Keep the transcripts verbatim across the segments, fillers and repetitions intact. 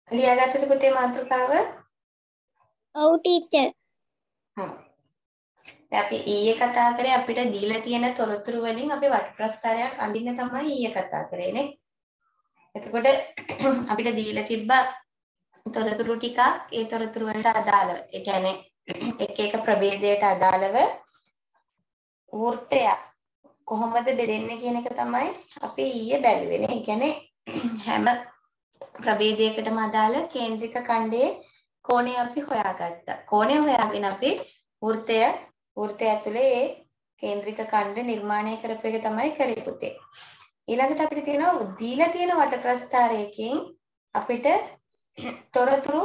ලියාගත්තද පුතේ මාතෘකාව? ඔව් ටීචර්. හ්ම්. දැන් අපි ඊයේ කතා කරේ අපිට දීලා තියෙන තොරතුරු වලින් අපි වට ප්‍රස්ථාරයක් අඳින්න තමයි ඊයේ කතා කරේ නේ. එතකොට අපිට දීලා තිබ්බ තොරතුරු ටික ඒ තොරතුරු වලට අදාළව. ඒ කියන්නේ එක එක ප්‍රභේදයට අදාළව වෘත්තය කොහොමද බෙදෙන්නේ කියන එක තමයි අපි ඊයේ බැලුවේ නේ. ඒ කියන්නේ හැම ප්‍රභේදයකටම අදාළ කේන්ද්‍රික ඛණ්ඩයේ කෝණය අපි හොයාගත්තා. කෝණය හොයාගෙන අපි වෘත්තය වෘත්තය ඇතුලේ ඒ කේන්ද්‍රික ඛණ්ඩ නිර්මාණය කරපු එක තමයි කරේ පුතේ. ඊළඟට අපිට තියෙනවා දීලා තියෙන වට ප්‍රස්ථාරයකින් අපිට තොරතුරු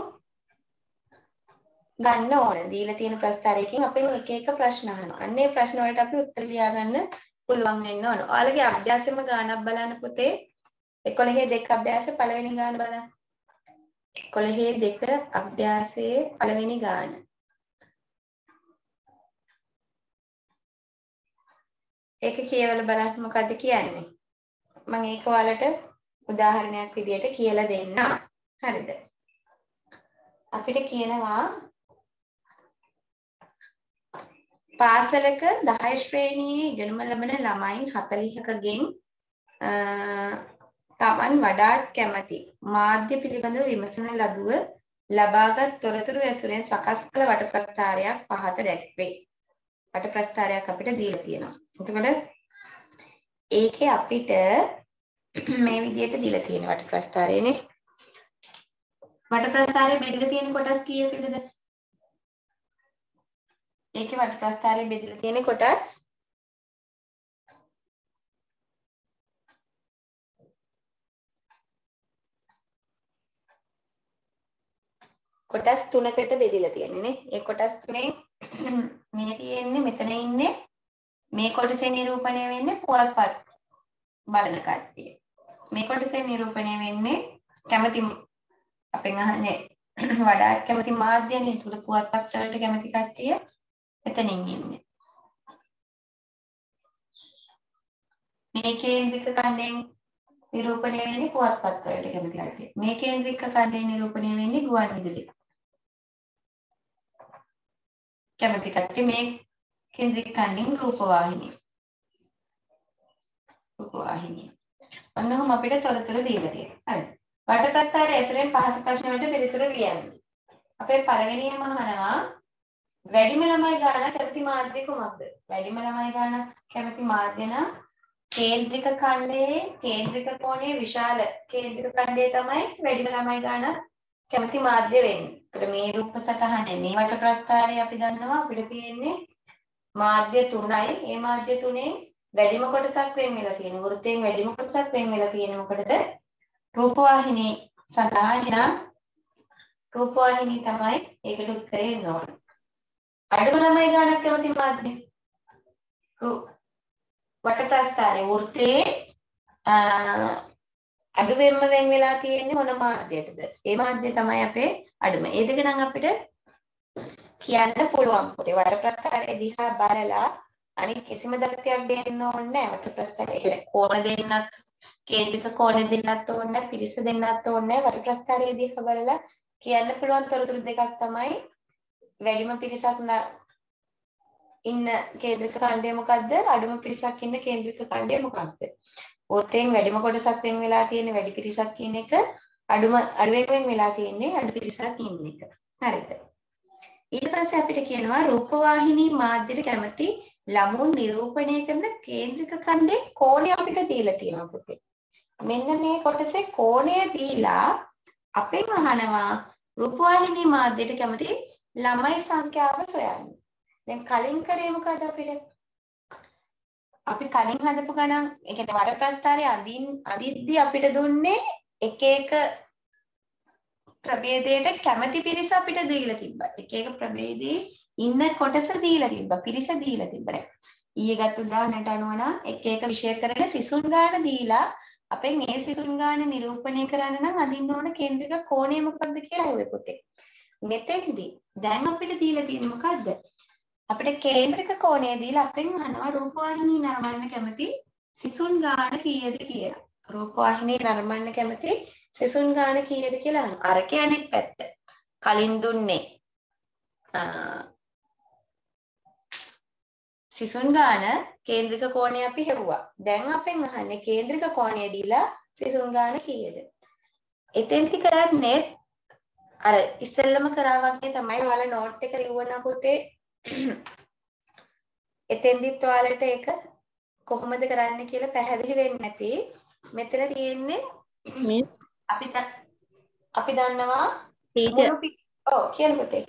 ගන්න ඕන. දීලා තියෙන ප්‍රස්ථාරයකින් අපෙන් එක එක ප්‍රශ්න අහනවා. අන්න ඒ ප්‍රශ්න වලට අපි උත්තර ලියා ගන්න පුළුවන් වෙන්න ඕන. ඔයාලගේ අභ්‍යාසෙම ගානක් බලන්න පුතේ. එකොළහේ දෙක අභ්‍යාස පළවෙනි ගාන බලන්න. එකොළහේ දෙක අභ්‍යාසයේ පළවෙනි ගාන. ඒක කියවලා බලන්න මොකද්ද කියන්නේ? මම ඒක ඔයාලට උදාහරණයක් විදියට කියලා දෙන්නම්. හරිද? අපිට කියනවා පාසලක දහය ශ්‍රේණියේ ඉගෙනුම ලබන ළමයින් හතළිහකගෙන් තමන් වඩාත් කැමති මාධ්‍ය පිළිබඳව විමසන ලදුව ලබාගත් තොරතුරු ඇසුරෙන් සකස් කළ වට ප්‍රස්ථාරයක් පහත දැක්වේ. වට ප්‍රස්ථාරයක් අපිට දීලා තියෙනවා. එතකොට ඒකේ අපිට මේ විදිහට දීලා තියෙන වට ප්‍රස්ථාරයනේ. වට ප්‍රස්ථාරයේ බෙදලා තියෙන කොටස් කීයකටද? ඒකේ වට ප්‍රස්ථාරයේ බෙදලා තියෙන කොටස් කොටස් තුනකට බෙදලා තියෙන්නේ නේ. ඒ කොටස් තුනේ මේ තියෙන්නේ මෙතන ඉන්නේ මේ කොටසේ නිරූපණය වෙන්නේ පුවත්පත් බලන කට්ටිය. මේ කොටසේ නිරූපණය වෙන්නේ කැමති අපෙන් අහන්නේ වඩාත් කැමති මාධ්‍යනේ. ඒකට පුවත්පත් වලට කැමති කට්ටිය එතනින් ඉන්නේ. මේ කේන්ද්‍රික ඛණ්ඩයෙන් නිරූපණය වෙන්නේ පුවත්පත් වලට කැමති කට්ටිය. මේ කේන්ද්‍රික ඛණ්ඩයෙන් නිරූපණය වෙන්නේ ගුවන් විදුලි කැමති කට්ටිය. මේ කේන්ද්‍රික ඛණ්ඩයෙන් රූපවාහිනිය. රූපවාහිනිය. ඔන්නෝම අපිට තොරතුරු දීලා තියෙනවා. හරි. වට ප්‍රස්ථාරයේ ඇසුරෙන් පහත ප්‍රශ්න වලට පිළිතුරු ලියන්න. අපේ පළවෙනියම අහනවා වැඩිම ළමයි ගානක් කැමති මාධ්‍ය කුමක්ද? වැඩිම ළමයි ගානක් කැමති මාධ්‍ය නම් කේන්ද්‍රික ඛණ්ඩයේ කේන්ද්‍රික කෝණයේ විශාල කේන්ද්‍රික ඛණ්ඩය තමයි වැඩිම ළමයි ගානක් කැමති මාධ්‍ය වෙන්නේ. ඒකට මේ රූප සටහනේ මේ වට ප්‍රස්ථාරය අපි දන්නවා අපිට තියෙන්නේ මාධ්‍ය තුනයි. මේ මාධ්‍ය තුනේ වැඩිම කොටසක් වෙන් වෙලා තියෙන වෘත්තයෙන් වැඩිම කොටසක් වෙන් වෙලා තියෙන මොකටද? රූපවාහිනී සඳහා. එහෙනම් රූපවාහිනී තමයි ඒකට උත්තරේ එන්න ඕන. අඩුම ළමයි ගානක් කැමති මාධ්‍ය වට ප්‍රස්ථාරයේ වෘත්තයේ අඩුවෙන්ම වෙන් වෙලා තියෙන්නේ මොන මාධ්‍යයටද? ඒ මාධ්‍ය තමයි අපේ අඩුම. ඒ දෙක නම් අපිට කියන්න පුළුවන්. පොතේ වට ප්‍රස්ථාරයේ දිහා බලලා අනිත් කිසිම දත්තයක් දෙන්න ඕනේ නැහැ. වට ප්‍රස්ථාරයේ කෝණ දෙන්නත් කේන්ද්‍රික කෝණ දෙන්නත් ඕනේ නැහැ. පිරිස දෙන්නත් ඕනේ නැහැ. වට ප්‍රස්ථාරයේ දිහා බලලා කියන්න පුළුවන් තොරතුරු දෙකක් තමයි වැඩිම පිරිසක් ඉන්න කේන්ද්‍රික ඛණ්ඩය මොකද්ද? අඩුම පිරිසක් ඉන්න කේන්ද්‍රික ඛණ්ඩය මොකක්ද? වෘත්තයෙන් වැඩිම කොටසක් වෙන් වෙලා තියෙන වැඩි පිරිසක් ඉන්න එක, අඩුම අඩුවෙන් වෙන් වෙලා තියෙන්නේ අඩු පිරිසක් ඉන්න එක. හරිද? ඊට පස්සේ අපිට කියනවා රූපවාහිනී මාධ්‍යට කැමති ළමුන් නිරූපණය කරන කේන්ද්‍රික ඛණ්ඩයේ කෝණය අපිට දීලා තියෙනවා පුතේ. මෙන්න මේ කොටසේ කෝණය දීලා අපෙන් අහනවා රූපවාහිනී මාධ්‍යට කැමති ළමයි සංඛ්‍යාව සොයන්න. දැන් කලින් කරේ මොකද අපිට? අපි කලින් හදපු ගණන්, ඒ කියන්නේ වට ප්‍රස්ථාරයේ අඳින් අදිද්දි අපිට දුන්නේ එක එක ප්‍රභේදයට කැමති පිරිස අපිට දීලා තිබ්බා. එක එක ප්‍රභේදයේ ඉන්න කොටස දීලා තිබ්බා. පිරිස දීලා තිබ්බා. ඊයේ ගත්ත උදාහරණයට අනුව නම් එක එක විෂය කරන සිසුන් ගාන දීලා අපෙන් මේ සිසුන් ගාන නිරූපණය කරන්න නම් අඳින්න ඕන කේන්ද්‍රික කෝණය මොකක්ද කියලා අහුවේ පුතේ. මෙතෙන්දී දැන් අපිට දීලා තියෙන්නේ මොකද්ද? අපිට කේන්ද්‍රික කෝණය දීලා අපෙන් අහනවා රූපවාහිනී නරඹන්න කැමති සිසුන් ගාන කීයද කියලා. රූපවාහිනී නරඹන්න කැමති සිසුන් ගාන කීයද කියලා අහනවා. අරකේ අනෙක් පැත්ත. කලින් දුන්නේ සිසුන් ගාන කේන්ද්‍රික කෝණය අපි හෙව්වා. දැන් අපෙන් අහන්නේ කේන්ද්‍රික කෝණය දීලා සිසුන් ගාන කීයද? එතෙන්ති කරන්නේ අර ඉස්සෙල්ලම කරා වගේ තමයි. ඔයාලා නෝට් එක ලියවන්න පුතේ. එතෙන්දිත් ඔයාලට ඒක කොහොමද කරන්න කියලා පැහැදිලි වෙන්නේ නැති. මෙතන තියෙන්නේ මිස් අපි අපි දන්නවා ටීචර් මුළු ඔව් කියන පුතේ.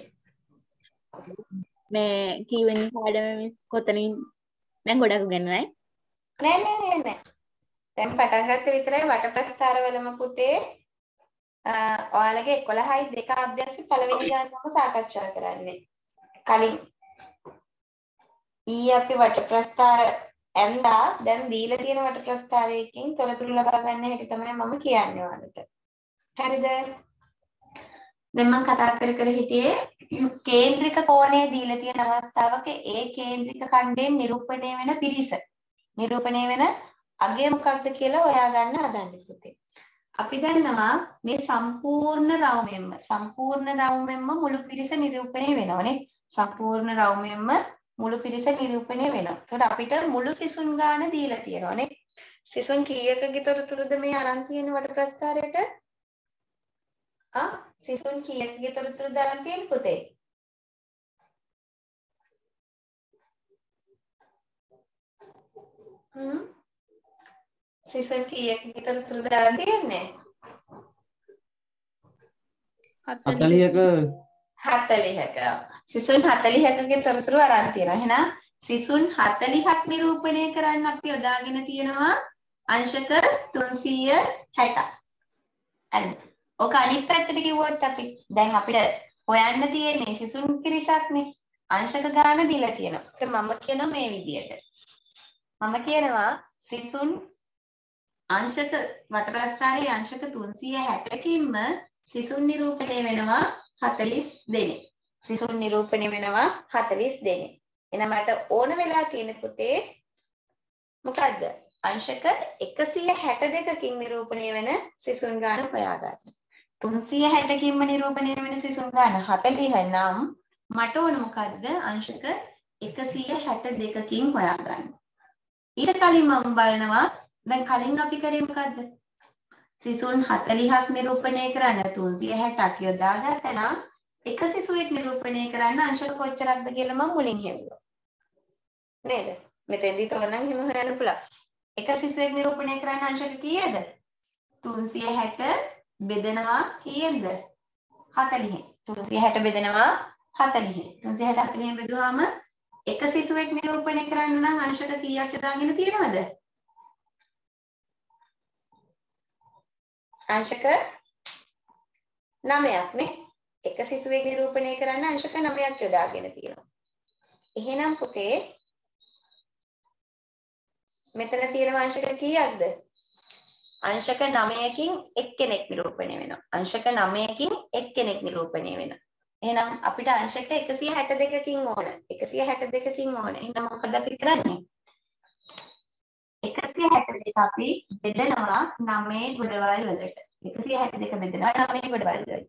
මේ කීවෙනි පාඩම මිස් කොතනින් දැන් ගොඩක් උගන්වනයි නෑ නෑ නෑ නෑ. දැන් පටන් ගත්ත විතරයි වටප්‍රස්ථාරවලම පුතේ ඔයාලගේ එකොළහයි දෙක අභ්‍යාසෙ පළවෙනි ගානම සාකච්ඡා කරන්නේ. කලින් ඊ අපි වටප්‍රස්ථාර ඇන්දා දැන් දීලා තියෙන වටප්‍රස්ථාරයකින් තොරතුරු ලබා ගන්න හැටි තමයි මම කියන්නේ ඔයාලට. හරිද? දැන් මම කතා කර කර හිටියේ කේන්ද්‍රික කෝණය දීලා තියෙන අවස්ථාවක ඒ කේන්ද්‍රික ඛණ්ඩයෙන් නිරූපණය වෙන පිරිස. නිරූපණය වෙන අගය මොකක්ද කියලා හොයාගන්න හදන්නේ පුතේ. අපි දන්නවා මේ සම්පූර්ණ රවුමෙන්ම සම්පූර්ණ රවුමෙන්ම මුළු පිරිස නිරූපණය වෙනවනේ. සම්පූර්ණ රවුමෙන්ම මුළු පිරිස නිරූපණය වෙනවා. ඒකට අපිට මුළු සිසුන් ගාන දීලා තියෙනවානේ. සිසුන් කීයකගේ තොරතුරුද මේ අරන් තියෙන වටප්‍රස්ථාරයට? ආ සිසුන් කීයකගේ තොරතුරුද අරන් තියෙන්නේ පුතේ? හ්ම් සිසුන් කීයකගේ තොරතුරුද අරන් තියෙන්නේ? හතලිහක හතලිහක. සිසුන් හතලිහකගේ තොරතුරු අරන් තියෙනවා. එහෙනම් සිසුන් හතලිහක් නිරූපණය කරන්න අපි යොදාගෙන තියෙනවා අංශක තුන්සීය හැටක්. හරිද? ඔක අනිත් පැත්තට කිව්වොත් අපි දැන් අපිට හොයන්න තියෙන්නේ සිසුන් පිරිසක්නේ. අංශක ගාන දීලා තියෙනවා. ඒක මම කියනවා මේ විදියට. මම කියනවා සිසුන් අංශක වටප්‍රස්ථාරයේ අංශක තුන්සීය හැටකින්ම සිසුන් නිරූපණය වෙනවා හතළිස් දෙනෙක්. සිසුන් නිරූපණය වෙනවා හතළිස් දෙනෙක්. එහෙනම් මට ඕන වෙලා තියෙන පුතේ මොකද්ද? අංශක එකසිය හැට දෙකකින් නිරූපණය වෙන සිසුන් ගාන හොයාගන්න. තුන්සිය හැටකින්ම නිරූපණය වෙන සිසුන් ගාන හතළිහ නම් මට ඕන මොකද්ද? අංශක එකසිය හැට දෙකකින් හොයාගන්න. ඊට කලින් මම බලනවා දැන් කලින් අපි කරේ මොකද්ද? සිසුන් හතළිහක් නිරූපණය කරන්න තුන්සිය හැටක් යොදාගත්තා නම් එක සිසුවෙක් නිරූපණය කරන්න අංශක කොච්චරක්ද කියලා මම මුලින් හෙව්වා. නේද? මෙතෙන්දි තෝරනම් එහෙම හොයන්න පුළුවන්. එක සිසුවෙක් නිරූපණය කරන්න අංශක කීයද? තුන්සිය හැට බෙදෙනවා කීයද? හතළිහෙන්. තුන්සිය හැට බෙදෙනවා හතළිහෙන්. තුන්සිය හැට හතළිහෙන් බෙදුවාම එක සිසුවෙක් නිරූපණය කරන්න නම් අංශක කීයක් යොදාගෙන තියෙනවද? අංශක නවයක් නේ. එක සිසුවෙක් නිරූපණය කරන්න අංශක නවයක් යොදාගෙන තියෙනවා. එහෙනම් පුතේ මෙතන තියෙන අංශක කීයක්ද? අංශක නවයකින් එක්කෙනෙක් නිරූපණය වෙනවා. අංශක නවයකින් එක්කෙනෙක් නිරූපණය වෙනවා. එහෙනම් අපිට අංශක එකසිය හැට දෙකකින් ඕන. එකසිය හැට දෙකකින් ඕන. එහෙනම් මොකද අපි කරන්නේ? එකසිය හැට දෙක අපි බෙදනවා නවයේ ගොඩවල් වලට. එකසිය හැට දෙක බෙදනවා නවයේ ගොඩවල් වලට.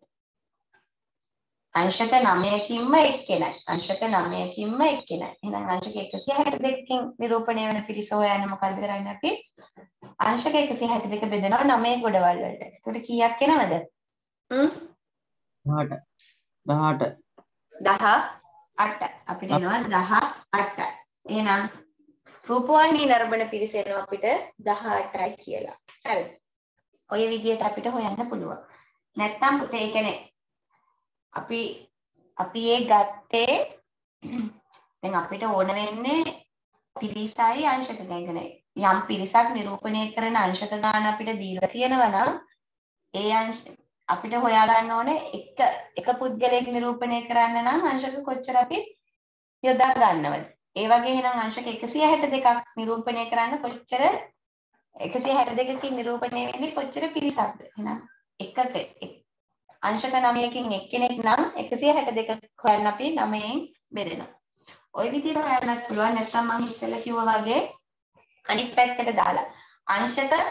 අංශක නවයකින්ම එක්කෙනයි. අංශක නවයකින්ම එක්කෙනයි. එහෙනම් අංශක එකසිය හැට දෙකකින් නිරූපණය වෙන පිරිස හොයන්න මොකද කරන්නේ අපි? අංශක එකසිය හැට දෙක බෙදනවා නවයේ ගොඩවල් වලට. එතකොට කීයක් එනවද? හ්ම් දහඅට දහඅට දහඅට. අපිට එනවා දහඅට. එහෙනම් රූපවාහිනී නරඹන පිරිස එනවා අපිට දහඅටයි කියලා. හරිද? ඔය විදිහට අපිට හොයන්න පුළුවන්. නැත්තම් පුතේ ඒ කියන්නේ අපි අපි ඒ ගත්තේ දැන් අපිට ඕන වෙන්නේ පිරිසයි අංශක ගණන. යම් පිරිසක් නිරූපණය කරන අංශක ගණන අපිට දීලා තියෙනවා නම් ඒ අංශ අපිට හොයා ගන්න ඕනේ එක එක පුද්ගලයෙක් නිරූපණය කරන්න නම් අංශක කොච්චර අපි යොදා ගන්නවද? ඒ වගේ එහෙනම් අංශක එකසිය හැට දෙකක් නිරූපණය කරන්න කොච්චර එකසිය හැට දෙකකින් නිරූපණය වෙන්නේ කොච්චර පිරිසක්ද? එහෙනම් එකක අංශක නවයකින් එක්කෙනෙක් නම් එකසිය හැට දෙක හොයන්න අපි නවයෙන් බෙදෙනවා. ওই විදිහට හොයන්නත් පුළුවන්. නැත්නම් මම ඉස්සෙල්ලා කිව්වා වගේ අනිත් පැත්තට දාලා අංශක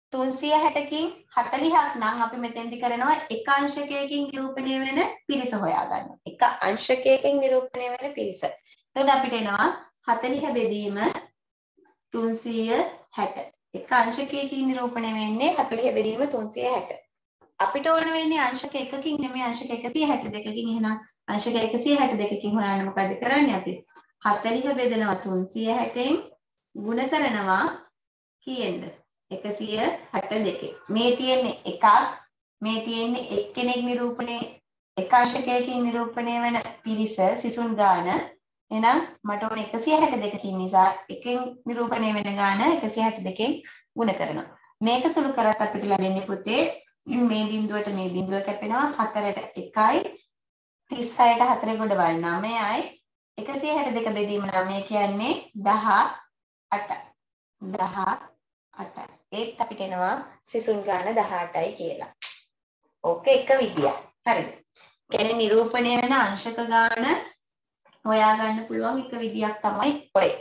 තුන්සිය හැටකින් හතළිහක් නම් අපි මෙතෙන්දි කරනවා එක අංශකයකින් නිරූපණය වෙන පිරිස හොයා ගන්න. එක අංශකයකින් නිරූපණය වෙන පිරිස. එතකොට අපිට එනවා හතළිහ බෙදීම තුන්සිය හැට. එක අංශකයකින් නිරූපණය වෙන්නේ හතළිහ බෙදීම තුන්සිය හැට. අපිට ඕන වෙන්නේ අංශක එකකින් නෙමෙයි අංශක එකසිය හැට දෙකකින්. එහෙනම් අංශක එකසිය හැට දෙකකින් හොයන්න මොකද කරන්නේ අපි? හතළිහ බෙදනවා තුන්සිය හැටෙන් ගුණ කරනවා කීයෙන්ද? එකසිය හැට දෙකෙන්. මේ තියෙන්නේ එකක්, මේ තියෙන්නේ එක්කෙනෙක් නිරූපණය එක අංශකයකින් නිරූපණය වෙන පිරිස සිසුන් ගාන. එහෙනම් මට ඕන එකසිය හැට දෙකකින් නිසා එකෙන් නිරූපණය වෙන ගාන එකසිය හැට දෙකෙන් ගුණ කරනවා. මේක සුළු කරත් අපිට ලැබෙන්නේ පුතේ මේ බිඳුවට මේ බිඳුව කැපෙනවා හතරට එකයි තිස් හයට හතර ගොඩවල් නවයයි එකසිය හැට දෙක බෙදීම නවය කියන්නේ දහ අටයි. දහ අටයි. ඒත් අපිට එනවා සිසුන් ගාන දහ අටයි කියලා. ඕක එක විදියක්. හරිද? කියන්නේ නිරූපණය වෙන අංශක ගාන හොයා ගන්න පුළුවන් එක විදියක් තමයි ඔය.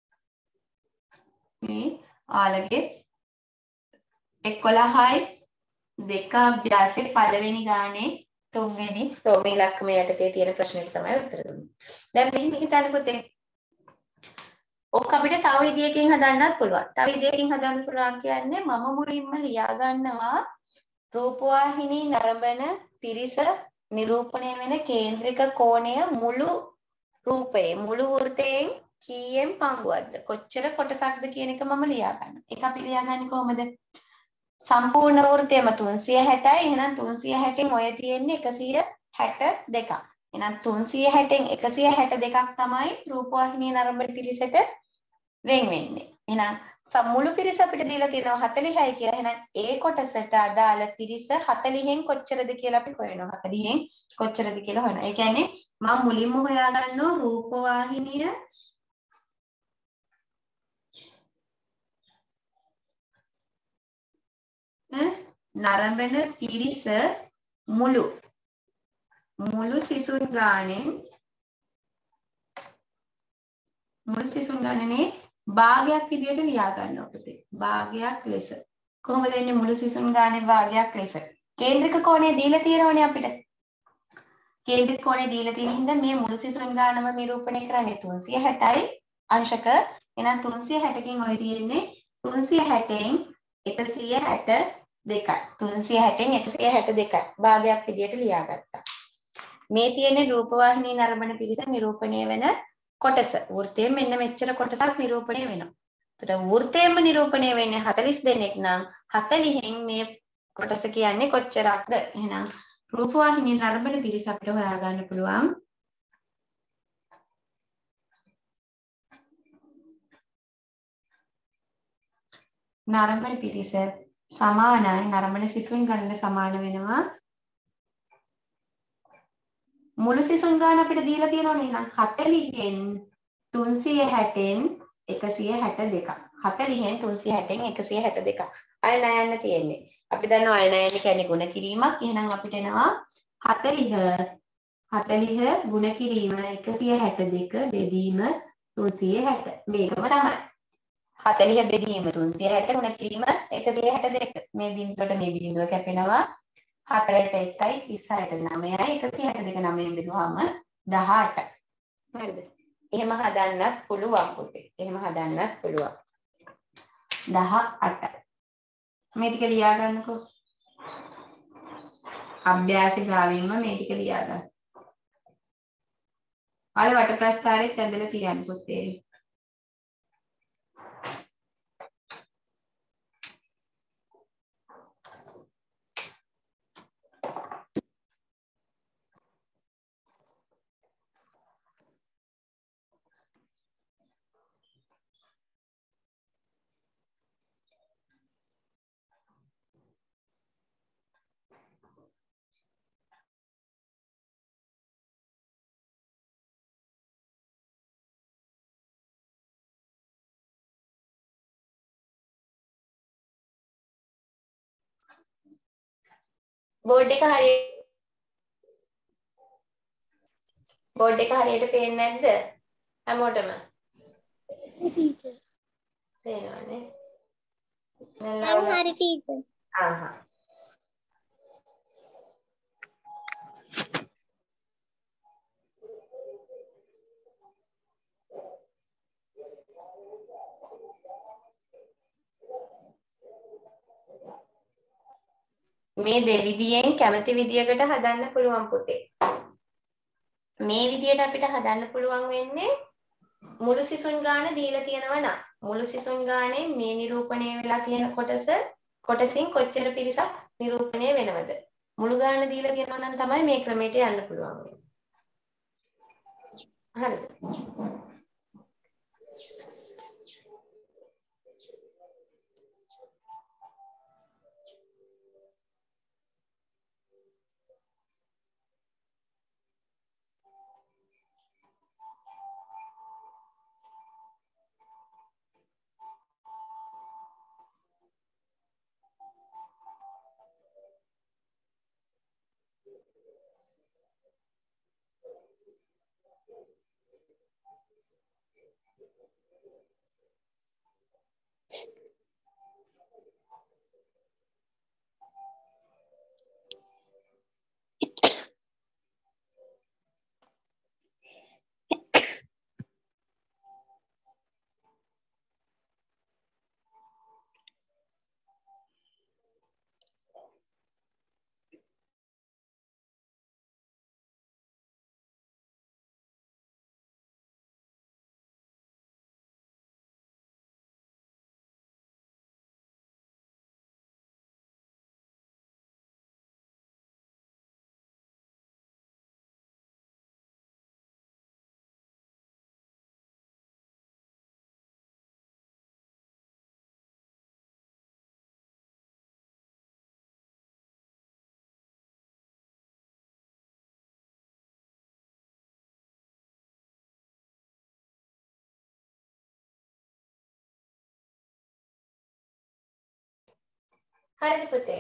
මේ ආලගේ එකොළහයි දෙක අභ්‍යාසයේ පළවෙනි ගානේ තුන්වෙනි රෝම ඉලක්කම යටතේ තියෙන ප්‍රශ්නෙට තමයි උත්තර දුන්නේ. දැන් මෙහෙම හිතන්න පුතේ. ඕක අපිට තව විදියකින් හදන්නත් පුළුවන්. තව විදියකින් හදන්න පුළුවන් කියන්නේ මම මුලින්ම ලියා ගන්නවා රූපවාහිනී නරඹන පිරිස නිරූපණය වෙන කේන්ද්‍රික කෝණය මුළු රූපයේ මුළු වෘතයෙන් කීයෙන් පංගුවක්ද? කොච්චර කොටසක්ද කියන එක මම ලියා ගන්නවා. ඒක අපි ලියාගන්නේ කොහොමද? සම්පූර්ණ වෘත්තයම තුන්සිය හැටයි. එහෙනම් තුන්සිය හැටෙන් ඔය තියෙන්නේ එකසිය හැට දෙකක්. එහෙනම් තුන්සිය හැටෙන් එකසිය හැට දෙකක් තමයි රූපවාහිනිය නරඹන පිරිසට වෙන් වෙන්නේ. එහෙනම් මුළු පිරිස අපිට දීලා තියෙනවා හතළිහයි කියලා. එහෙනම් ඒ කොටසට අදාළ පිරිස හතළිහෙන් කොච්චරද කියලා අපි හොයනවා. හතළිහෙන් කොච්චරද කියලා හොයනවා. ඒ කියන්නේ මම මුලින්ම හොයා ගන්නවා රූපවාහිනිය නරඹන පිරිස මුළු මුළු සිසුන් ගානෙන් මුළු සිසුන් ගානනේ භාගයක් විදියට ලියා ගන්නවා පුතේ. භාගයක් ලෙස. කොහොමද එන්නේ මුළු සිසුන් ගානේ භාගයක් ලෙස? කේන්ද්‍රික කෝණය දීලා තියෙනවනේ අපිට. කේන්ද්‍රික කෝණය දීලා තියෙන හින්දා මේ මුළු සිසුන් ගානම නිරූපණය කරන්නේ තුන්සිය හැටයි අංශක. එහෙනම් තුන්සිය හැටකින් ඔය තියෙන්නේ තුන්සිය හැටෙන් එකසිය හැට දෙකයි. තුන්සිය හැටෙන් එකසිය හැට දෙකයි. භාගයක් විදියට ලියාගත්තා. මේ තියෙන්නේ රූපවාහිනී නරඹන පිරිස නිරූපණය වෙන කොටස. වෘත්තයෙන් මෙන්න මෙච්චර කොටසක් නිරූපණය වෙනවා. එතකොට වෘත්තයෙන්ම නිරූපණය වෙන්නේ හතළිස් දෙනෙක් නම් හතළිහෙන් මේ කොටස කියන්නේ කොච්චරක්ද? එහෙනම් රූපවාහිනී නරඹන පිරිස අපිට හොයාගන්න පුළුවන් නරඹන පිරිස සමානයි නරඹන සිසුන් ගණන සමාන වෙනවා මුළු සිසුන් ගාන අපිට දීලා තියෙනවනේ. එහෙනම් හතළිහෙන් තුන්සිය හැටෙන් එකසිය හැට දෙකක්. හතළිහෙන් තුන්සිය හැටෙන් එකසිය හැට දෙකක්. අය නයන්න තියෙන්නේ. අපි දන්නවා අය නයන්න කියන්නේ ගුණ කිරීමක්. එහෙනම් අපිට එනවා හතළිහ හතළිහ ගුණ කිරීම එකසිය හැට දෙක බෙදීම තුන්සිය හැට. මේකම තමයි. හතළිහ බෙදීම තුන්සිය හැට ගුණ කිරීම එකසිය හැට දෙක. මේ බිඳුවට මේ බිඳුව කැපෙනවා හතරට එකයි තිස් හයට නවයයි එකසිය හැට දෙක නවයෙන් බෙදුවාම දහ අටයි. හරිද? එහෙම හදන්නත් පුළුවන් පුතේ. එහෙම හදන්නත් පුළුවන්. දහ අටයි. මේ ටික ලියා ගන්නකෝ. අභ්‍යාස ගාවින්ම මේ ටික ලියා ගන්න. ආල වට ප්‍රස්ථාරෙත් ඇඳලා තියන්න පුතේ. බෝඩ් එක හරියට බෝඩ් එක හරියට පේන්නේ නැද්ද? හැමෝටම? පේනවනේ. දැන් හරි ටීචර්. ආහා. මේ දෙවිදියෙන් කැමති විදියකට හදන්න පුළුවන් පුතේ. මේ විදියට අපිට හදන්න පුළුවන් වෙන්නේ මුළු සිසුන් ගාන දීලා තියෙනවා නම් මුළු සිසුන් ගානේ මේ නිරූපණය වෙලා තියෙන කොටස කොටසින් කොච්චර පිරිසක් නිරූපණය වෙනවද? මුළු ගාන දීලා තියෙනවා නම් තමයි මේ ක්‍රමයට යන්න පුළුවන් වෙන්නේ. හරිද? හරිද පුතේ?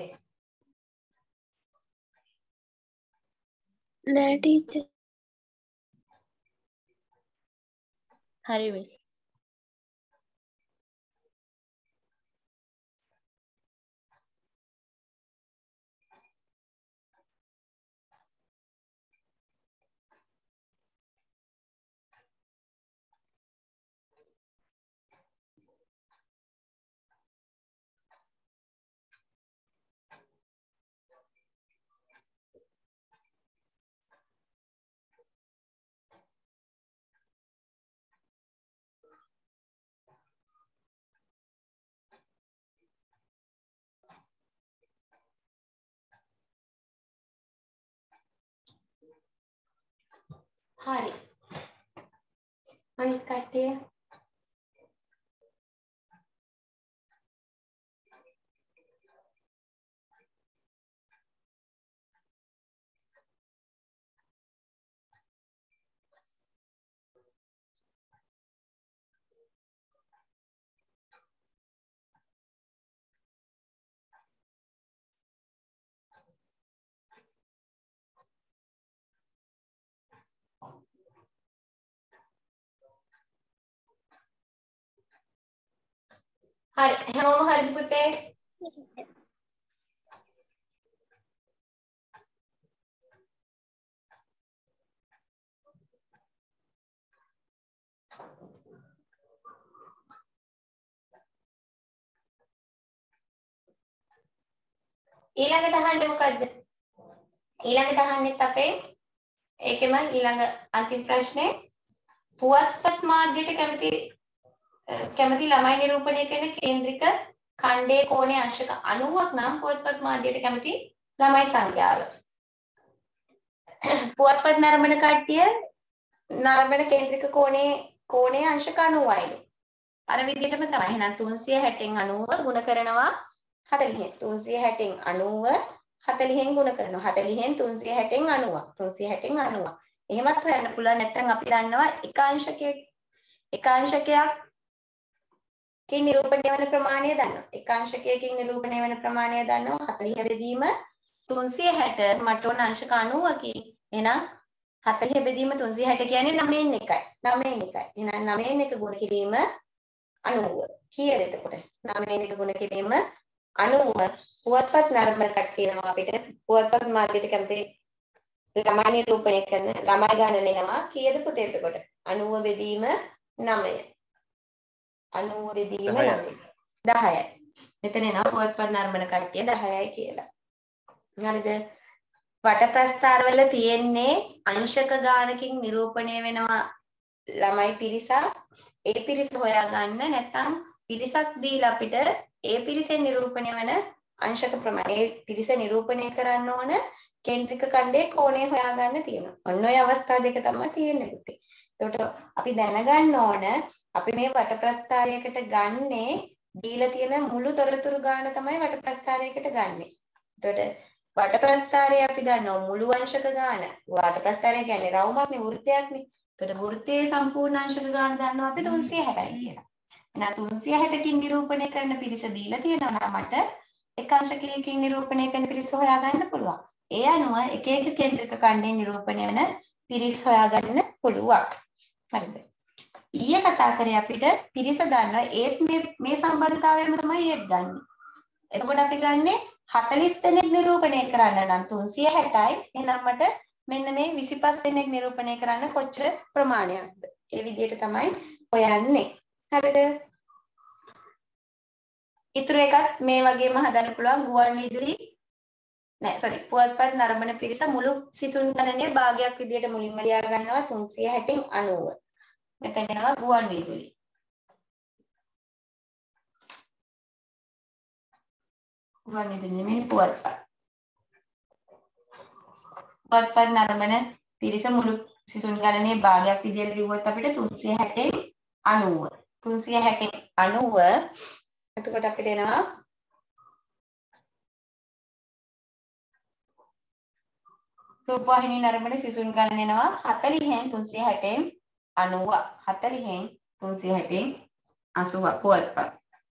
නෑ ටීචර්. හරි මිස්. හරි. අනිත් කට්ටිය හරි හැමෝම හරිද පුතේ? ඊළඟට අහන්නේ මොකද්ද? ඊළඟට අහන්නෙත් අපේ ඒකෙම ඊළඟ අන්තිම ප්‍රශ්නේ පුවත්පත් මාධ්‍යයට කැමති කැමති ළමයි නිරූපණය කරන කේන්ද්‍රික ඛණ්ඩයේ කෝණයේ අංශක අනූවක් නම් පුවත්පත් මාධ්‍යයට කැමති ළමයි සංඛ්‍යාව. පුවත්පත් නරඹන කට්ටිය නරඹන කේන්ද්‍රික කෝණයේ කෝණයේ අංශක අනූවයිලු. අර විදිහටම තමයි. එහෙනම් තුන්සිය හැටෙන් අනූව ගුණ කරනවා හතළිහෙන්. තුන්සිය හැටෙන් අනූව හතළිහෙන් ගුණ කරනවා. හතළිහෙන් තුන්සිය හැටෙන් අනූව. තුන්සිය හැටෙන් අනූව. එහෙමත් හොයන්න පුළුවන්. නැත්නම් අපි දන්නවා එක අංශකයක් එක අංශකයක් කින් නිරූපණය වන ප්‍රමාණය දන්නවා. එක අංශකයකින් නිරූපණය වන ප්‍රමාණය දන්නවා. හතළිහ බෙදීම තුන්සිය හැට මට ඕන අංශක අනූවකි. එහෙනම් හතළිහ බෙදීම තුන්සිය හැට කියන්නේ නවයෙන් එකයි. නවයෙන් එකයි. එහෙනම් නවයෙන් එක ගුණ කිරීම අනූව. කීයද එතකොට? නවයෙන් එක ගුණ කිරීම අනූව. පුවත්පත් නරඹන කට්ටියනවා අපිට පුවත්පත් මාධ්‍යයට කැමති ළමයි නිරූපණය කරන ළමයි ගණන එනවා. කීයද පුතේ එතකොට? අනූව බෙදීම නවය. අනූව බෙදීම නවය. දහයයි. මෙතන එනවා පුවත්පත් නරඹන කට්ටිය දහයයි කියලා. හරිද? වට ප්‍රස්ථාරවල තියෙන්නේ අංශක ගානකින් නිරූපණය වෙනවා ළමයි පිරිසක්. ඒ පිරිස හොයාගන්න නැත්නම් පිරිසක් දීලා අපිට ඒ පිරිසෙන් නිරූපණය වෙන අංශක ප්‍රමාණය ඒ පිරිස නිරූපණය කරන්න ඕන කේන්ද්‍රික ඛණ්ඩයේ කෝණය හොයාගන්න තියෙනවා. ඔන්න ඔය අවස්ථා දෙක තමයි තියෙන්නේ පුතේ. එතකොට අපි දැනගන්න ඕන අපි මේ වට ප්‍රස්ථාරයකට ගන්නේ දීලා තියෙන මුළු තොරතුරු ගාන තමයි වට ප්‍රස්ථාරයකට ගන්නෙ. එතකොට වට ප්‍රස්ථාරය අපි දන්නවා මුළු අංශක ගාන. වට ප්‍රස්ථාරය කියන්නේ රවුමක්නේ වෘත්තයක්නේ. එතකොට වෘත්තයේ සම්පූර්ණ අංශක ගාන දන්නවා අපි තුන්සිය හැටයි කියලා. එහෙනම් තුන්සිය හැටකින් නිරූපණය කරන පිරිස දීලා තියෙනවා නම් මට එක අංශකයකින් නිරූපණය කරන පිරිස හොයාගන්න පුළුවන්. ඒ අනුව එක එක කේන්ද්‍රක ඛණ්ඩයෙන් නිරූපණය වෙන පිරිස් හොයාගන්න පුළුවන්. හරිද? ඊයේ කතා කරේ අපිට පිරිස ගන්න ඒත් මේ මේ සම්බන්ධතාවයම තමයි ඒත් ගන්න. එතකොට අපි ගන්නේ හතළිස් දෙනෙක් නිරූපණය කරන්න නම් තුන්සිය හැටයි. එහෙනම් මට මෙන්න මේ විසිපස් දෙනෙක් නිරූපණය කරන්න කොච්චර ප්‍රමාණයක්ද? ඒ විදිහට තමයි හොයන්නේ. හරිද? ඊටු එකත් මේ වගේම හදන්න පුළුවන් ගුවන් විදුලි නෑ sorry පුවත්පත් නරඹන පිරිස මුළු සිසුන් ගණනේ භාගයක් විදිහට මුලින්ම ලියා ගන්නවා තුන්සිය හැටෙන් අනූව. මෙතන යනවා ගුවන් විදුලි. ගුවන් විදුලි නෙමෙයි පුවත්පත්. පුවත්පත් නරඹන පිරිස මුළු සිසුන් ගණනේ භාගයක් විදිහට ලිව්වොත් අපිට තුන්සිය හැටෙන් අනූව. තුන්සිය හැටෙන් අනූව එතකොට අපිට එනවා රූපවාහිනී නරඹන සිසුන් ගණන එනවා හතළිහෙන් තුන්සිය හැටෙන් අනූව. හතළිහෙන් තුන්සිය හැටෙන් අසූව පුවත්පත්.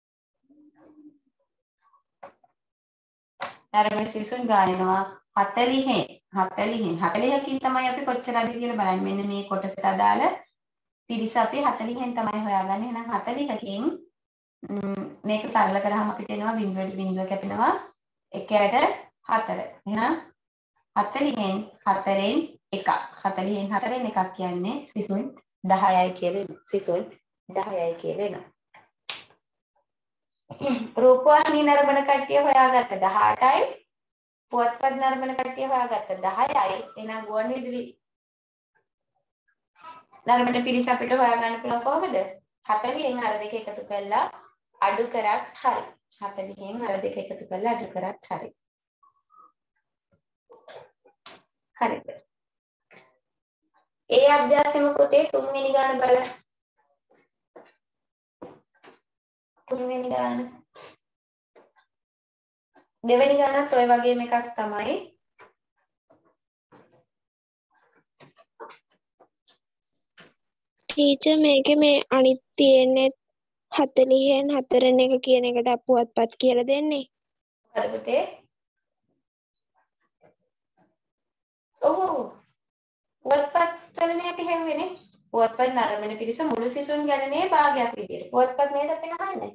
නරඹන සිසුන් ගණන එනවා හතළිහෙන් හතළිහෙන් හතළිහකින් තමයි අපි කොච්චරද කියලා බලන්න. මෙන්න මේ කොටසට අදාළ පිරිස අපි හතළිහෙන් තමයි හොයාගන්නේ. එහෙනම් හතළිහකින් මේක සරල කරාම අපිට එනවා බිංදුවට බිංදුව කැපෙනවා එකයට හතර. එහෙනම් හතළිහෙන් හතරෙන් එකක්. හතළිහෙන් හතරෙන් එකක් කියන්නේ සිසුන් දහයයි කියලා එනවා. සිසුන් දහයයි කියලා එනවා. රූපවාහිනී නරඹන කට්ටිය හොයාගත්ත දහඅටයි. පුවත්පත් නරඹන කට්ටිය හොයාගත්ත දහයයි. එහෙනම් ගුවන් විදුලි නරඹන පිරිස අපිට හොයාගන්න පුළුවන් කොහොමද? හතළිහෙන් අර දෙක එකතු කරලා අඩු කරත් හරි. හතළිහෙන් අර දෙක එකතු කරලා අඩු කරත් හරි. හරිද? ඒ අභ්‍යාසෙම පුතේ තුන්වෙනි ගාන බලන්න. තුන්වෙනි ගාන. දෙවෙනි ගානත් ඔය වගේම එකක් තමයි. ටීචර් මේකේ මේ අනිත් තියෙන්නේ හතළිහෙන් හතරෙන් එක කියන එකට පුවත්පත් කියලා දෙන්නේ. හරි පුතේ. ඔව් පුවත්පත් වලනේ අපි හැව්වේනේ. පුවත්පත් නරඹන පිරිස මුළු සිසුන් ගණනේ භාගයක් විදියට. පුවත්පත් නේද අපි අහන්නේ?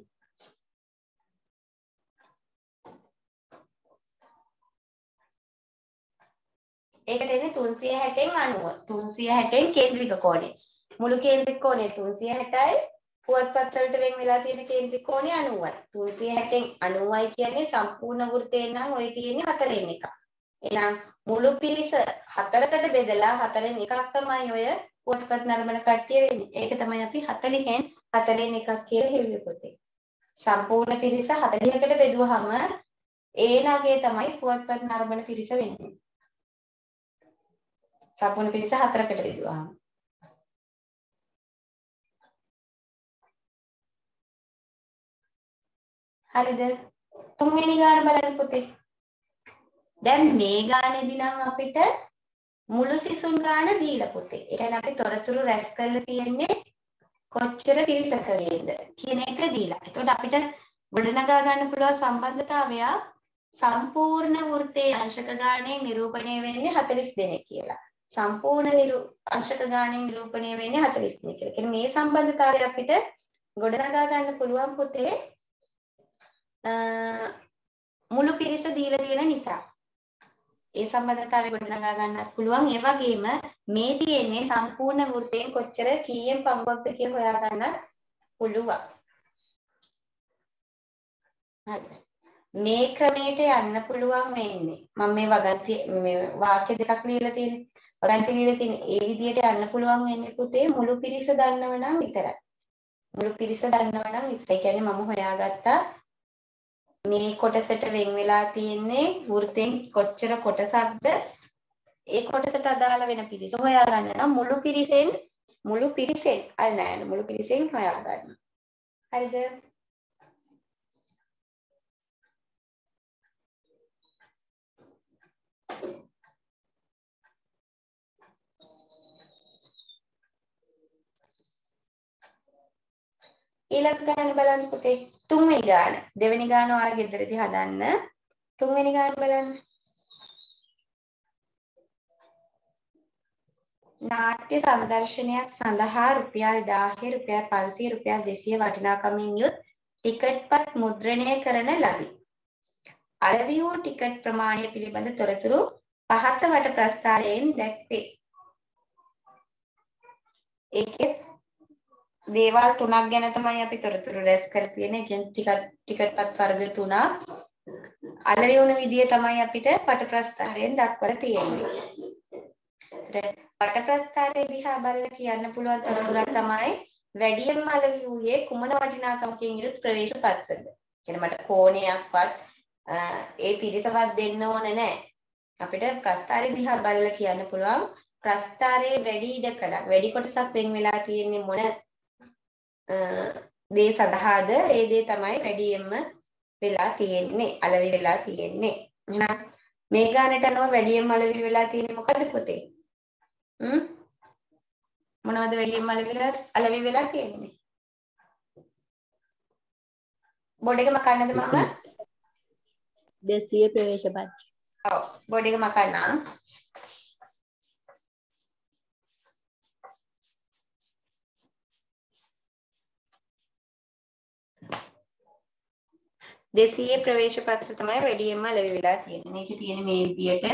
ඒකට එන්නේ තුන්සිය හැටෙන් අනූව. තුන්සිය හැටෙන් කේන්ද්‍රික කෝණය. මුළු කේන්ද්‍රික කෝණය තුන්සිය හැටයි. පුවත්පත් වලට වෙන් වෙලා තියෙන කේන්ද්‍රික කෝණය අනූවයි. තුන්සිය හැටෙන් අනූවයි කියන්නේ සම්පූර්ණ වෘත්තයෙන් නම් ඔය තියෙන්නේ හතරෙන් එකක්. එහෙනම් මුළු පිරිස හතරකට බෙදලා හතරෙන් එකක් තමයි ඔය පුවත්පත් නරඹන කට්ටිය වෙන්නේ. ඒක තමයි අපි හතළිහෙන් හතරෙන් එකක් කියලා හෙව්වේ පොතේ. සම්පූර්ණ පිරිස හතළිහකට බෙදුවහම ඒ නගය තමයි පුවත්පත් නරඹන පිරිස වෙන්නේ. සම්පූර්ණ පිරිස හතරකට බෙදුවහම. හරිද? තුන්වෙනි ගාන බලන්න පුතේ. දැන් මේ ගානේදී නම් අපිට මුළු සිසුන් ගාන දීලා පුතේ. ඒ කියන්නේ අපි තොරතුරු රැස් කරලා තියෙන්නේ කොච්චර පිරිසකද කියන එක දීලා. එතකොට අපිට ගොඩනගා ගන්න පුළුවන් සම්බන්ධතාවය සම්පූර්ණ වෘත්තයේ අංශක ගාණයෙන් නිරූපණය වෙන්නේ හතළිස් දෙනෙක් කියලා. සම්පූර්ණ අංශක ගාණයෙන් නිරූපණය වෙන්නේ හතළිස් දෙනෙක් කියලා. කියන්නේ මේ සම්බන්ධතාවය අපිට ගොඩනගා ගන්න පුළුවන් පුතේ මුළු පිරිස දීලා තියෙන නිසා. ඒ සම්බන්ධතාවය ගොඩනගා ගන්නත් පුළුවන්. ඒ වගේම මේ තියෙන්නේ සම්පූර්ණ වෘත්තයෙන් කොච්චර කීයෙන් පංගුවක්ද කියලා හොයා ගන්නත් පුළුවන්. හරි. මේ ක්‍රමයට යන්න පුළුවන් වෙන්නේ. මම මේ වගන්ති මේ වාක්‍ය දෙකක් ලියලා තියෙන්නේ. වගන්ති ලියලා තියෙන්නේ. ඒ විදිහට යන්න පුළුවන් වෙන්නේ පුතේ මුළු පිරිස දන්නව නම් විතරයි. මුළු පිරිස දන්නව නම් විතරයි. කියන්නේ මම හොයාගත්තා මේ කොටසට වෙන් වෙලා තියෙන්නේ වෘත්තෙන් කොච්චර කොටසක්ද ඒ කොටසට අදාළ වෙන පිරිස හොයා ගන්න නම් මුළු පිරිසෙන් මුළු පිරිසෙන් අය නෑ මුළු පිරිසෙන් හොයා ගන්න. හරිද? ඊළඟ ගාන බලන්න පුතේ. තුන්වෙනි ගාන. දෙවෙනි ගාන ඔයාලා ගෙදරදී හදන්න. තුන්වෙනි ගාන බලන්න. නාට්‍ය සම්දර්ශනයක් සඳහා රුපියල් දාහය රුපියල් පන්සිය රුපියල් දෙසිය වටිනාකමින් යුත් ටිකට්පත් මුද්‍රණය කරන ලදී. අලෙවි වූ ටිකට් ප්‍රමාණය පිළිබඳ තොරතුරු පහත වට ප්‍රස්ථාරයෙන් දැක්වේ. ඒකේ දේවල් තුනක් ගැන තමයි අපි තොරතුරු රැස් කර තියෙන්නේ. ඒ කියන්නේ ටිකට් ටිකට්පත් වර්ග තුනක්. අලෙවි වුණ විදිය තමයි අපිට වට ප්‍රස්ථාරයෙන් දක්වලා තියෙන්නේ. වට ප්‍රස්ථාරයේ දිහා බලලා කියන්න පුළුවන් තොරතුරක් තමයි වැඩියෙන්ම අලෙවි වූයේ කුමන වටිනාකමකින් යුත් ප්‍රවේශ පත්‍රද. කියන්නේ මට කෝණයක්වත් ඒ පිරිසවත් දෙන්න ඕන නැහැ. අපිට ප්‍රස්ථාරයේ දිහා බලලා කියන්න පුළුවන් ප්‍රස්ථාරයේ වැඩි ඉඩකඩ වැඩි කොටසක් වෙන් වෙලා තියෙන්නේ මොන දේ සඳහාද? ඒ දේ තමයි වැඩියෙන්ම වෙලා තියෙන්නේ අලෙවි වෙලා තියෙන්නේ. එහෙනම් මේ ගානට අනුව වැඩියෙන්ම අලෙවි වෙලා තියෙන්නේ මොකද පුතේ? හ්ම් මොනවද වැඩියෙන්ම අලෙවි වෙලා අලෙවි වෙලා තියෙන්නේ? බෝඩ් එක මකන්නද මම? දෙසිය ප්‍රවේශ පත්‍ර. ඔව් බෝඩ් එක මකන්නම්. දෙසිය ප්‍රවේශ පත්‍ර තමයි වැඩියෙන්ම අලෙවි වෙලා තියෙන්නේ. මේකේ තියෙන මේ විදියට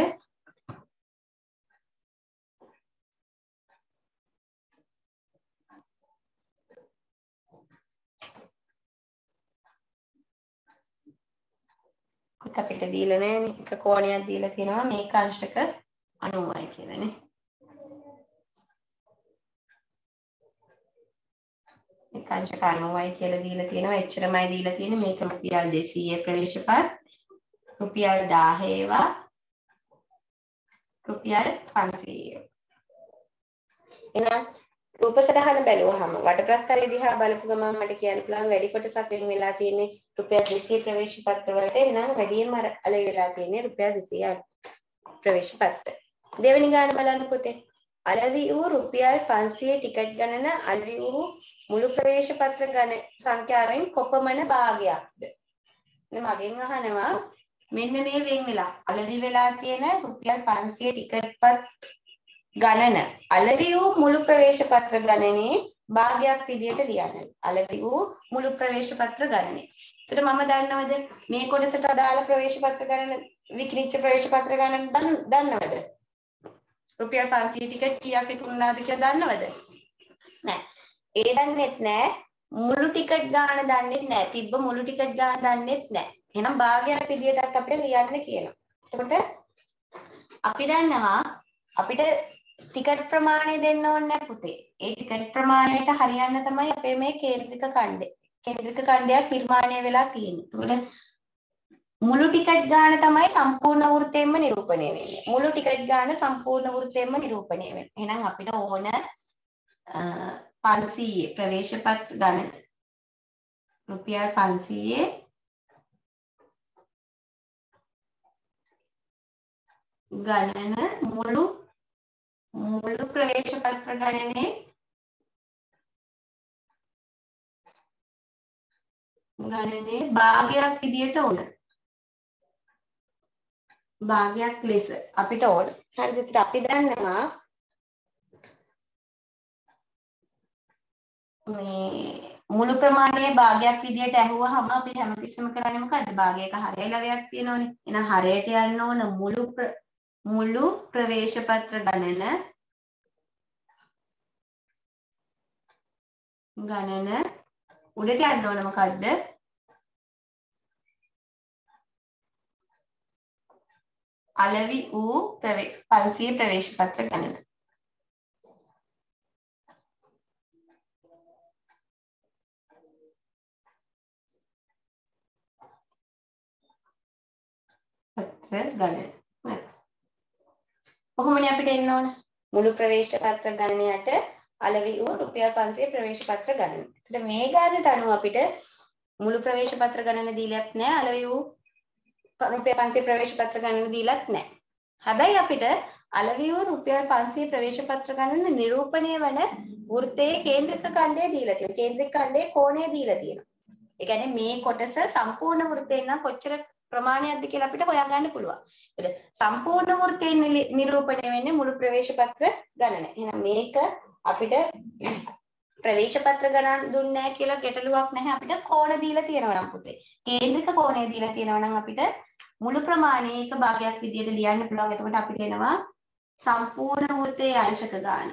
අපිට දීලා නැහැ එක කෝණයක් දීලා තියෙනවා මේක අංශක අනූවයි කියලානේ. මේක අංශක අනූවයි කියලා දීලා තියෙනවා. එච්චරමයි දීලා තියෙන්නේ. මේක රුපියල් දෙසිය ප්‍රවේශපත් රුපියල් දාහයවා රුපියල් පන්සියය. එහෙනම් රූප සටහන බැලුවහම වට ප්‍රස්ථාරයේ දිහා බලපු ගමන් මට කියන්න පුළුවන් වැඩි කොටසක් වෙන් වෙලා තියෙන්නේ රුපියල් දෙසිය ප්‍රවේශ පත්‍ර වලට. එහෙනම් වැඩියෙන්ම අලෙවි වෙලා තියෙන්නේ රුපියල් දෙසිය ප්‍රවේශ පත්‍ර. දෙවෙනි ගාන බලන්න පුතේ. අලෙවි වූ රුපියල් පන්සිය ටිකට් ගණන අලෙවි වූ මුළු ප්‍රවේශ පත්‍ර ගණන සංඛ්‍යාවෙන් කොපමණ භාගයක්ද? මගෙන් අහනවා මෙන්න මේ වෙන් වෙලා අලෙවි වෙලා තියෙන රුපියල් පන්සිය ටිකට්පත් ගණන අලෙවි වූ මුළු ප්‍රවේශ පත්‍ර ගණනේ භාගයක් විදිහට ලියන්න. අලෙවි වූ මුළු ප්‍රවේශ පත්‍ර ගණනේ. එතකොට මම දන්නවද මේ කොටසට අදාළ ප්‍රවේශ පත්‍ර ගණන විකිණිච්ච ප්‍රවේශ පත්‍ර ගණන දන්නවද? රුපියල් පන්සිය ටිකට් කීයක් විකුණුණාද කියලා දන්නවද? නෑ. ඒ දන්නෙත් නෑ. මුළු ටිකට් ගාණ දන්නෙත් නෑ. තිබ්බ මුළු ටිකට් ගාණ දන්නෙත් නෑ. එහෙනම් භාගයක් විදිහටත් අපිට ලියන්න කියනවා. එතකොට අපි දන්නවා අපිට ටිකට් ප්‍රමාණය දෙන්න ඕනේ නැහැ පුතේ. ඒ ටිකට් ප්‍රමාණයට හරියන්න තමයි අපේ මේ කේන්ද්‍රික ඛණ්ඩය. කේන්ද්‍රික ඛණ්ඩයක් නිර්මාණය වෙලා තියෙන්නේ. එතකොට මුළු ටිකට් ගාණ තමයි සම්පූර්ණ වෘත්තයෙන්ම නිරූපණය වෙන්නේ. මුළු ටිකට් ගාණ සම්පූර්ණ වෘත්තයෙන්ම නිරූපණය වෙන්නේ. එහෙනම් අපිට ඕන පන්සිය ප්‍රවේශ පත්‍ර ගණන රුපියල් පන්සිය ගණන මුළු මුළු ප්‍රවේශ පත්‍ර ගණනේ ගණනේ භාගයක් විදියට ඕන. භාගයක් ලෙස අපිට ඕන. හරිද? ඒත් අපි දන්නවා මේ මුළු ප්‍රමාණයේ භාගයක් විදියට ඇහුවහම අපි හැමතිස්සෙම කරන්නේ මොකද්ද? භාගයක හරය ලවයක් තියෙනවනේ. එහෙනම් හරයට යන්න ඕන මුළු මුළු ප්‍රවේශ පත්‍ර ගණන ගණන උඩට යන්න ඕන මොකද්ද? අලෙවි වූ පන්සිය ප්‍රවේශ පත්‍ර ගණන. පත්‍ර ගණන. කොහොමනේ අපිට එන්න ඕන? මුළු ප්‍රවේශ පත්‍ර ගණනයට අලෙවි වූ රුපියල් පන්සිය ප්‍රවේශ පත්‍ර ගණන. එතකොට මේ ගානට අනුව අපිට මුළු ප්‍රවේශ පත්‍ර ගණන දීලත් නැහැ, අලෙවි වූ රුපියල් පන්සිය ප්‍රවේශ පත්‍ර ගණන දීලත් නැහැ. හැබැයි අපිට අලෙවි වූ රුපියල් පන්සිය ප්‍රවේශ පත්‍ර ගණන නිරූපණය වන වෘත්තයේ කේන්ද්‍රික ඛණ්ඩය දීලා තියෙනවා. කේන්ද්‍රික ඛණ්ඩයේ කෝණය දීලා තියෙනවා. ඒ කියන්නේ මේ කොටස සම්පූර්ණ වෘත්තයෙන් නම් කොච්චර ප්‍රමාණයක්ද කියලා අපිට හොයාගන්න පුළුවන්. ඒත් සම්පූර්ණ වෘත්තයෙන් නිරූපණය වෙන්නේ මුළු ප්‍රවේශ පත්‍ර ගණන. එහෙනම් මේක අපිට ප්‍රවේශ පත්‍ර ගණන් දුන්නේ නැහැ කියලා ගැටලුවක් නැහැ. අපිට කෝණ දීලා තියෙනවා නම් පුතේ. කේන්ද්‍රික කෝණය දීලා තියෙනවා නම් අපිට මුළු ප්‍රමාණයේ එක භාගයක් විදියට ලියන්න පුළුවන්. එතකොට අපිට එනවා සම්පූර්ණ වෘත්තයේ අංශක ගාන.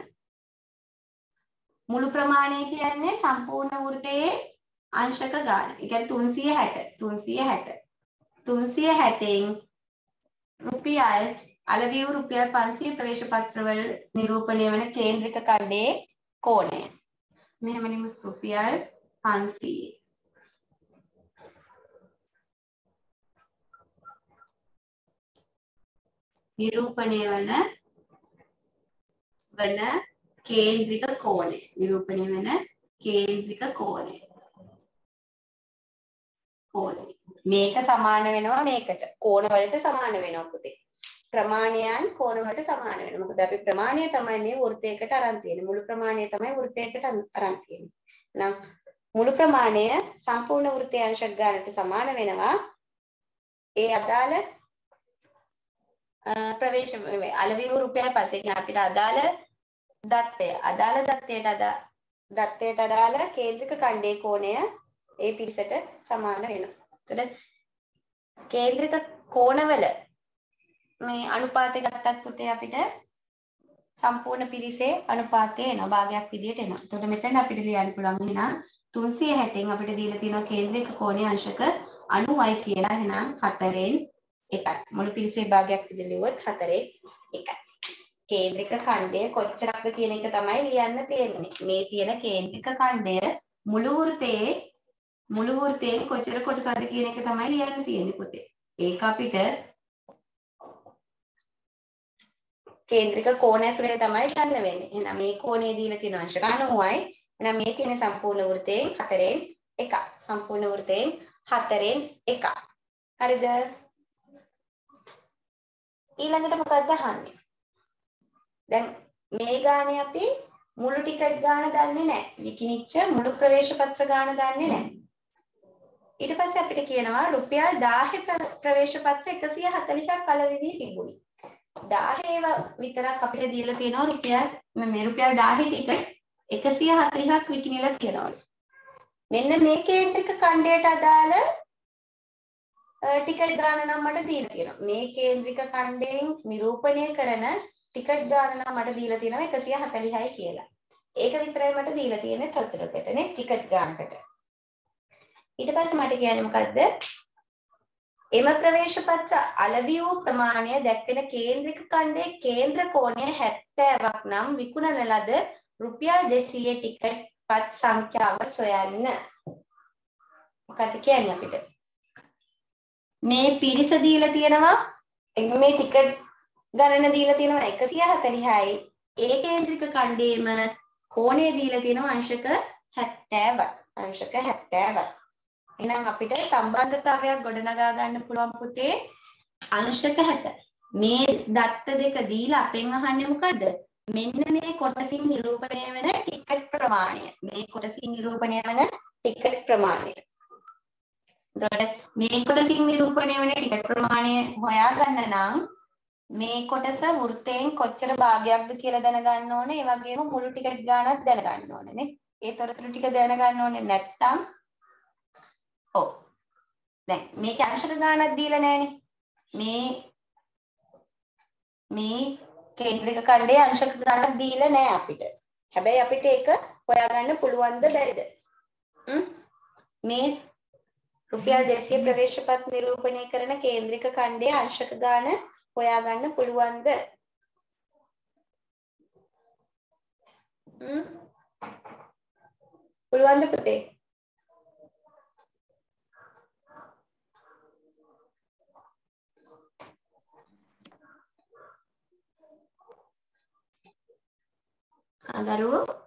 මුළු ප්‍රමාණය කියන්නේ සම්පූර්ණ වෘත්තයේ අංශක ගාන. ඒ කියන්නේ තුන්සිය හැට. තුන්සිය හැට. තුන්සිය හැටෙන් රුපියල් අලෙවි වූ රුපියල් පන්සිය ප්‍රවේශ පත්‍රවල නිරූපණය වන කේන්ද්‍රික ඛණ්ඩයේ කෝණය. මෙහෙමනේ රුපියල් පන්සිය. නිරූපණය වන වන කේන්ද්‍රික කෝණය. නිරූපණය වන කේන්ද්‍රික කෝණය. කෝණය. මේක සමාන වෙනවා මේකට. කෝණ වලට සමාන වෙනවා පුතේ. ප්‍රමාණයන් කෝණ වලට සමාන වෙනවා. මොකද අපි ප්‍රමාණය තමයි මේ වෘත්තයකට අරන් තියෙන්නේ. මුළු ප්‍රමාණය තමයි වෘත්තයකට අරන් තියෙන්නේ. එහෙනම් මුළු ප්‍රමාණය සම්පූර්ණ වෘත්තයේ අංශක ගානට සමාන වෙනවා. ඒ අදාළ ප්‍රවේශ අලෙවි වූ රුපියල් පන්සිය කියන අපිට අදාළ දත්තය අදාළ දත්තයට අදාළ දත්තයට අදාළ කේන්ද්‍රික ඛණ්ඩයේ කෝණය ඒ පිරිසට සමාන වෙනවා. එතකොට කේන්ද්‍රික කෝණවල මේ අනුපාතය ගත්තත් පුතේ අපිට සම්පූර්ණ පිරිසේ අනුපාතය එනවා භාගයක් විදියට එනවා. එතකොට මෙතන අපිට ලියන්න පුළුවන් එහෙනම් තුන්සිය හැටෙන් අපිට දීලා තියෙනවා කේන්ද්‍රික කෝණයේ අංශක අනූවයි කියලා. එහෙනම් හතරෙන් එකයි. මුළු පිරිසේ භාගයක් විදිහට ලියුවොත් හතරෙන් එකයි. කේන්ද්‍රික ඛණ්ඩය කොච්චරක්ද කියන එක තමයි ලියන්න තියෙන්නේ. මේ තියෙන කේන්ද්‍රික ඛණ්ඩය මුළු වෘත්තයේ මුළු වෘත්තයෙන් කොච්චර කොටසක්ද කියන එක තමයි ලියන්න තියෙන්නේ පුතේ. ඒක අපිට කේන්ද්‍රික කෝණ ඇසුරේ තමයි ගන්න වෙන්නේ. එහෙනම් මේ කෝණය දීලා තියෙන අංශක අනූවයි. එහෙනම් මේ තියෙන සම්පූර්ණ වෘත්තයෙන් හතරෙන් එකයි. සම්පූර්ණ වෘත්තයෙන් හතරෙන් එකයි. හරිද? ඊළඟට මොකක්ද අහන්නේ? දැන් මේ ගානේ අපි මුළු ටිකට් ගාන දන්නේ නැහැ. විකිනිච්ච මුළු ප්‍රවේශ පත්‍ර ගාන දන්නේ නැහැ. ඊට පස්සේ අපිට කියනවා රුපියල් දාහේ ප්‍රවේශ පත්‍ර එකසිය හතළිහක් අලෙවි වී තිබුණි. දාහේ විතරක් අපිට දීලා තියෙනවා රුපියල් මේ රුපියල් දාහේ ටිකට් එකසිය හතළිහක් විකිනිලා තියෙනවලු. මෙන්න මේ කේන්ද්‍රික ඛණ්ඩයට අදාළ ටිකට් ගාන නම් මට දීලා තියෙනවා. මේ කේන්ද්‍රික ඛණ්ඩයෙන් නිරූපණය කරන ටිකට් ගාන නම් මට දීලා තියෙනවා එකසිය හතළිහයි කියලා. ඒක විතරයි මට දීලා තියෙන්නේ තොරතුරකටනේ ටිකට් ගානකට. ඊට පස්සේ මට කියන්නේ මොකද්ද? එම ප්‍රවේශ පත්‍ර අලෙවි වූ ප්‍රමාණය දැක්වෙන කේන්ද්‍රික ඛණ්ඩයේ කේන්ද්‍ර කෝණය හැත්තෑවක් නම් විකුණන ලද රුපියල් දෙසීය ටිකට් පත් සංඛ්‍යාව සොයන්න. මොකද කියන්නේ අපිට? මේ පිරිස දීලා තියෙනවා මේ ටිකට් ගණන දීලා තියෙනවා එකසිය හතළිහයි. ඒ කේන්ද්‍රික ඛණ්ඩයේම කෝණය දීලා තියෙනවා අංශක හැත්තෑවයි. අංශක හැත්තෑවයි. එහෙනම් අපිට සම්බන්ධතාවයක් ගොඩනගා ගන්න පුළුවන් පුතේ අංශක හැට. මේ දත්ත දෙක දීලා අපෙන් අහන්නේ මොකද්ද? මෙන්න මේ කොටසින් නිරූපණය වෙන ටිකට් ප්‍රමාණය. මේ කොටසින් නිරූපණය වෙන ටිකට් ප්‍රමාණය. එතකොට මේ කොටසින් නිරූපණය වෙන ටිකට් ප්‍රමාණය හොයාගන්න නම් මේ කොටස වෘත්තයෙන් කොච්චර භාගයක්ද කියලා දැනගන්න ඕනේ. ඒ වගේම මුළු ටිකට් ගානක් දැනගන්න ඕනේ නේ. ඒ තොරතුරු ටික දැනගන්න ඕනේ නැත්තම් ඔව් දැන් මේක අංශක ගානක් දීලා නැහනේ මේ මේ කේන්ද්‍රික ඛණ්ඩයේ අංශක ගානක් දීලා නැහැ අපිට හැබැයි අපිට ඒක හොයාගන්න පුළුවන්ද බැරිද මේ රුපියල් දෙසිය ප්‍රවේශපත් නිරූපණය කරන කේන්ද්‍රික ඛණ්ඩයේ අංශක ගාන හොයාගන්න පුළුවන්ද හ්ම් පුළුවන්ද පුතේ අදරුවෝ